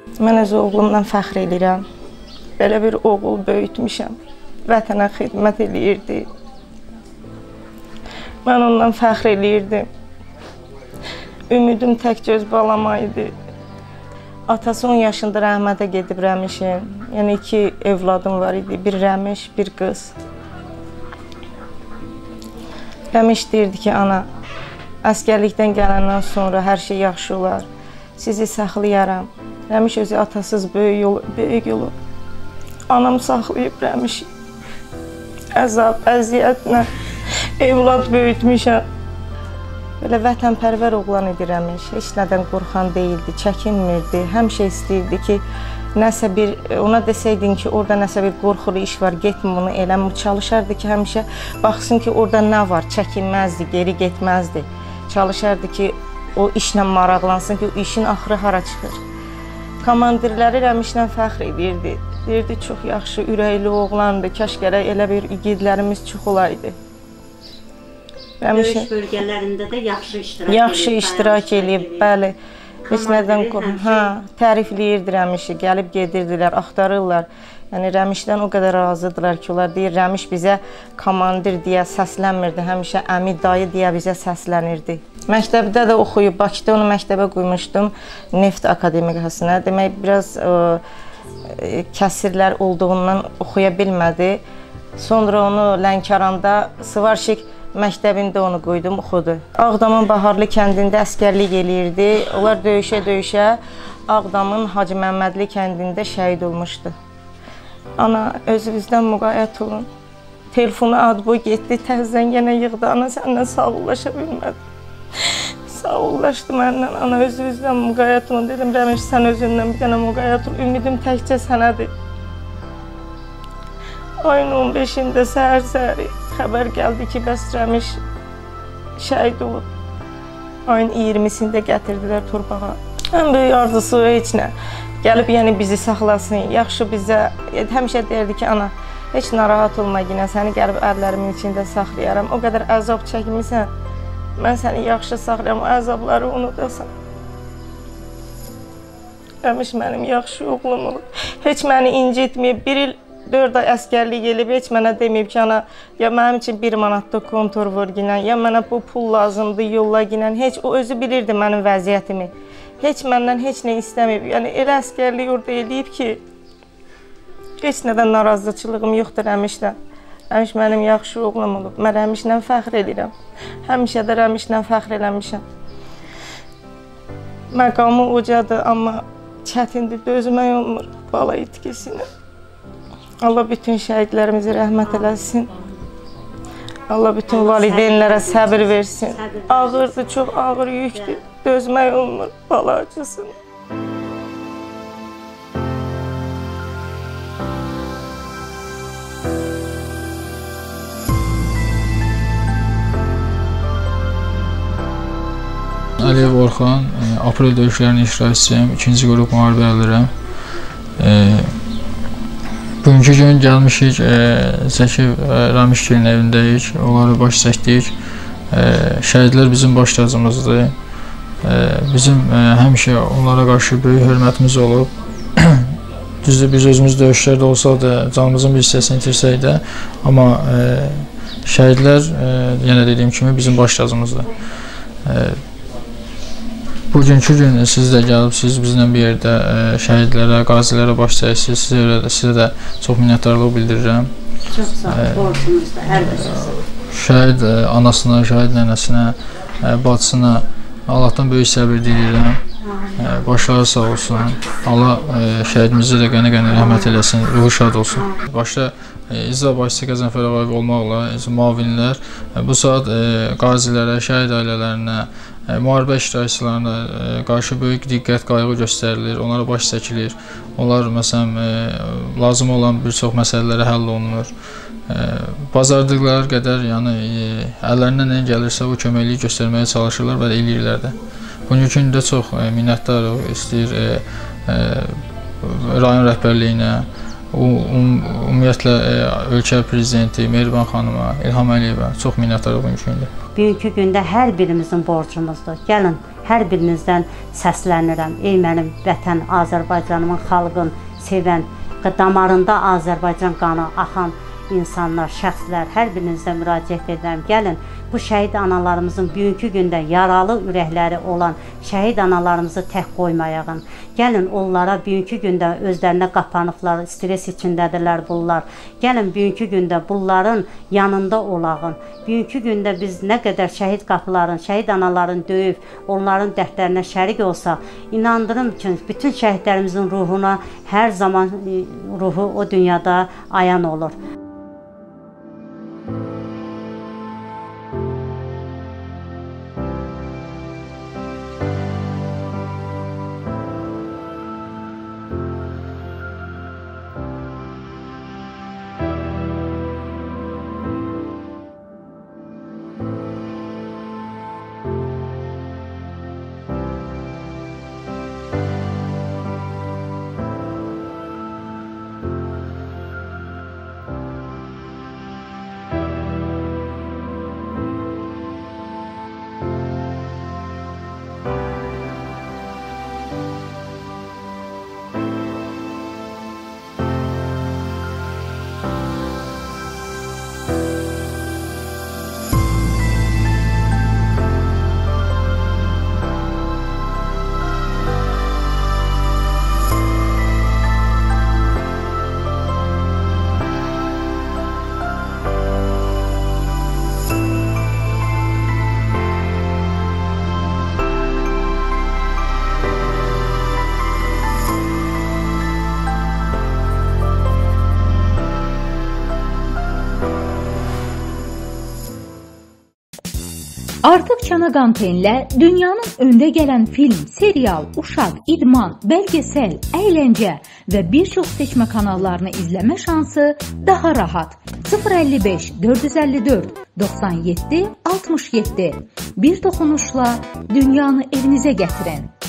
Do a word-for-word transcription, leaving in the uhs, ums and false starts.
Mən öz oğlumdan fəxr edirəm. Belə bir oğul böyütmüşəm. Vətənə xidmət eləyirdi. Mən ondan fəxr eləyirdim. Ümidim tək göz balama idi. Atası on yaşında rəhmətə gedib Rəmişin. Yəni iki evladım var idi. Bir Rəmiş, bir qız. Rəmiş deyirdi ki, ana, əsgərlikdən gələndən sonra hər şey yaxşı olar. Sizi saxlayaram. Rəmiş özü atasız böyük yolu, böyük yolu. Anam saxlayıb Rəmişi. Əzab, əziyyətlə evlad böyütmüşəm. Belə vətənpərvər oğlan idi Rəmiş. Heç nədən qorxan deyildi, çəkinmirdi. Həmişə istəyirdi ki, nəsə bir, ona desəydin ki, orada nəsə bir qorxulu iş var, getmə bunu eləmə. Çalışardı ki, həmişə baxsın ki, orada nə var, çəkinməzdi, geri getməzdi. Çalışardı ki, o işlə maraqlansın ki, o işin axırı hara çıxır. Komandirləri Rəmişlə fəxr edirdi. Deyirdi, çox yaxşı, ürəkli oğlandı, kaş gərək elə bir igidlərimiz çox olaydı. Döyüş bölgələrində də yaxşı iştirak edib. Yaxşı iştirak edib, bəli. Heç nədən qorxun. Hə, tərifləyirdi Rəmişi, gəlib gedirdilər, axtarırlar. Yəni Rəmişdən o qədər razıdırlar ki, onlar deyir, Rəmiş bizə komandir deyə səslənmirdi, həmişə əmi, dayı deyə bizə səslənirdi. Məktəbdə də oxuyub, Bakıda onu məktəbə qoymuşdum, Neft Akademiyasına. Demək, biraz kəsirlər olduğundan oxuya bilmədi. Sonra onu Lənkəranda Sıvarşik məktəbində onu qoydum, oxudu. Ağdamın Baharlı kəndində əsgərlik eləyirdi. Onlar döyüşə-döyüşə Ağdamın Hacı Məmmədli kəndində şəhid olmuşdu. Ana, özünüzdən müqayət olun. Telefonu adboy getdi, təzdən yenə yığdı. Ana, səndən sağollaşa bilmədim. Sağollaşdı məndən. Ana, özünüzdən müqayət olun. Dedim, Rəmiş, sən özündən bir dənə müqayət ol. Ümidim təkcə sənədir. Ayın on beşində səhər-səhəri xəbər gəldi ki, bəs Rəmiş şəhid olub. Ayın iyirmisində gətirdilər torpağa. Ən böyük arzusu heç nə. Gəlib yəni bizi saxlasın, yaxşı bizə. Həmişə deyirdi ki, ana, heç narahat olma yine, səni gəlib əllərimin içində saxlayaram. O qədər əzab çəkmirsən, mən səni yaxşı saxlayam, o əzabları unudasan. Rəmiş mənim yaxşı oğlum olub. Heç məni incitməyib, bir il dörd ay əskərlik elib, heç mənə deməyib ki, ana, ya mənim üçün bir manatda kontor vur ginən, ya mənə bu pul lazımdır, yolla ginən. Heç o özü bilirdi mənim vəziyyətimi. Heç məndən heç nə istəməyib. Yəni, elə əskərlik orada eləyib ki, heç nədən narazıçılığım yoxdur Rəmişdən. Rəmiş mənim yaxşı oğlum olub. Mən Rəmişlə fəxr edirəm. Həmişə də Rəmişlə fəxr eləmişəm. Məqamı ucadır, amma çətindir, dözmək olmur bala itkisinə. Allah bütün şəhidlərimizi rəhmət eləsin. Allah bütün valideynlərə səbir versin. Ağırdır, çox ağır yükdür. Dözmək olmur bala acısını. Əliyev Orxan, aprel döyüşlərinin iştirakçısıyam, ikinci qrup müharibə alırım. Bugünkü gün gəlmişik, Zəki Rəmişgilin evindəyik, onları baş çəkdik. Şəhidlər bizim baş tacımızdır. Bizim həmişə onlara qarşı böyük hörmətimiz olub. Düzdür, biz özümüz döyüşlərdə olsaq da, canımızın bir hissəsini itirsək də, amma şəhidlər, yenə dediyim kimi, bizim baş tacımızdır. Bugünkü gün siz də gəlibsiniz, bizlə bir yerdə şəhidlərə, qazilərə baş çəksiniz, sizə, sizə də çox minnətdarlıq bildirirəm. Çox sağ ol, borcumuzda, hər birisi. Şəhid anasına, şəhid nənəsinə, bacısına Allahdan böyük səbir diləyirəm. Başları sağ olsun. Allah şəhidimizi də qəni-qəni rəhmət eləsin, ruhu şad olsun. Başda İcra başçısı Qəzənfər Ağayev olmaqla müavinlər bu saat qazilərə, şəhid ailələrinə, müharibə iştirakçılarına qarşı böyük diqqət, qayğı göstərilir, onlara baş çəkilir. Onlar, məsələn, lazım olan bir çox məsələlərə həll olunur. Bacardıqları qədər, yəni, əllərindən nə gəlirsə, o köməkliyi göstərməyə çalışırlar və eləyirlər də. Bugünkü gündə çox minnətdarıq, istəyir rayon rəhbərliyinə, ümumiyyətlə ölkə prezidenti Mehriban xanıma, İlham Əliyevə çox minnətdarıq bugünkü gündə. Bugünkü gündə hər birimizin borcumuzdur. Gəlin, hər birinizdən səslənirəm. Ey mənim vətən Azərbaycanımın xalqın sevən, damarında Azərbaycan qanı axan insanlar, şəxslər, hər birinizdən müraciət edirəm. Gəlin, bu şəhid analarımızın bugünkü gündə yaralı ürəkləri olan şəhid analarımızı tək qoymayağın. Gəlin, onlara bugünkü gündə özlərinə qapanıqlar, stres içindədirlər bunlar. Gəlin, bugünkü gündə bunların yanında olağın. Bugünkü gündə biz nə qədər şəhid qapıların, şəhid anaların döyüb, onların dərdlərinə şərik olsaq, inandırım ki, bütün şəhidlərimizin ruhuna hər zaman ruhu o dünyada ayan olur. Artıq Çana Qantenlə dünyanın öndə gələn film, serial, uşaq, idman, bəlgesəl, əyləncə və bir çox seçmə kanallarını izləmə şansı daha rahat. sıfır əlli beş dörd yüz əlli dörd doxsan yeddi altmış yeddi Bir toxunuşla dünyanı evinizə gətirin.